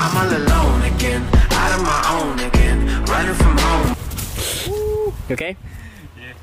I'm all alone again, out of my own again, running from home. You okay?